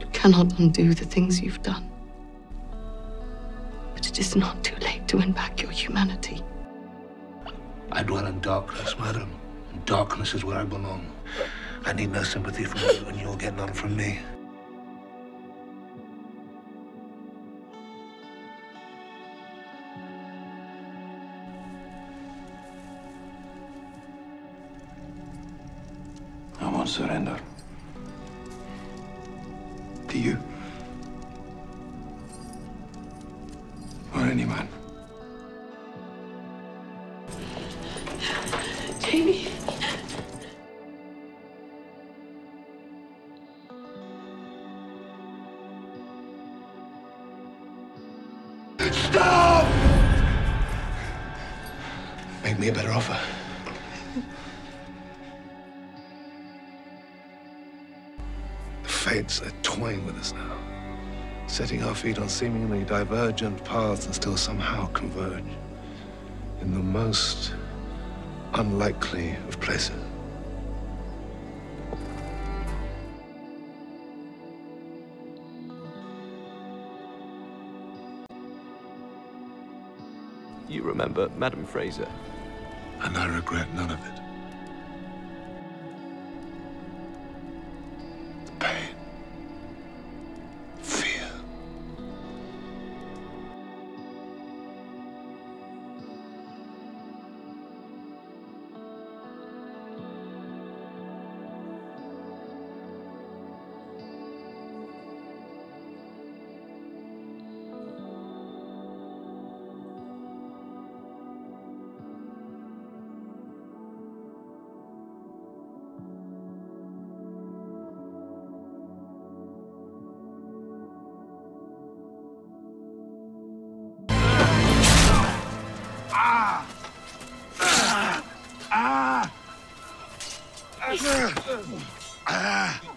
You cannot undo the things you've done. But it is not too late to win back your humanity. I dwell in darkness, madam. And darkness is where I belong. I need no sympathy from you, and you'll get none from me. I won't surrender. To you. Or any man. Jamie. Stop! Make me a better offer. The fates are toying with us now, setting our feet on seemingly divergent paths and still somehow converge in the most unlikely of places. You remember Madame Fraser? And I regret none of it. The pain. Fear. Ah!